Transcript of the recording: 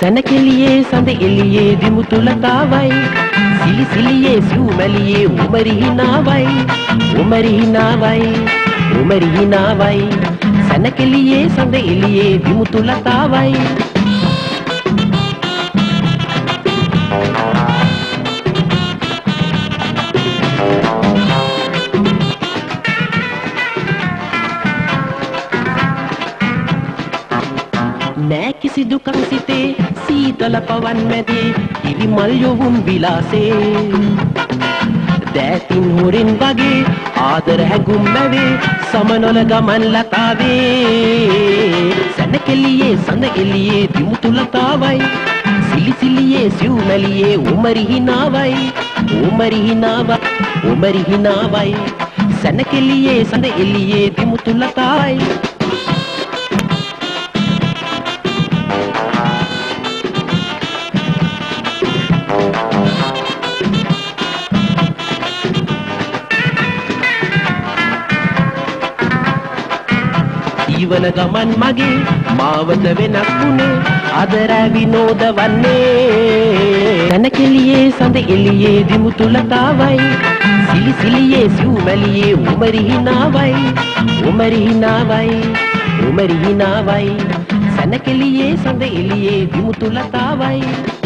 සැනකෙලියේ සඳ එළියේ විමුතුලතාවයි සිලි සිලියේ සිව්මැලියේ උමරි හිනාවයි උමරි හිනාවයි උමරි හිනාවයි සැනකෙලියේ සඳ එළියේ විමුතුලතාවයි නෑ කිසි දුකක් සිතේ සීතල පවන් මැදේ ඉරි මල් යොවුන් විලාසේ දෑතින් හොරින් වගේ ආදර හැඟුම් මැවේ සමනොල ගමන් ලතාවේ සැනකෙලියේ සඳ එළියේ විමුතුලතාවයි සිලි සිලියේ සිව්මැලියේ උමරි හිනාවයි උමරි හිනාවයි උමරි හිනාවයි සැනකෙලියේ සඳ එළියේ විමුතුලතාවයි ජීවන ගමන් මගේ මාවත වෙනස් වුණේ අදරෑ විනෝද වන්නේ සැනකෙලියේ සඳ එළියේ විමුතුලතාවයි සිලි සිලියේ සිව්මැලියේ උමරි හිනාවයි උමරි හිනාවයි උමරි හිනාවයි සැනකෙලියේ සඳ එළියේ විමුතුලතාවයි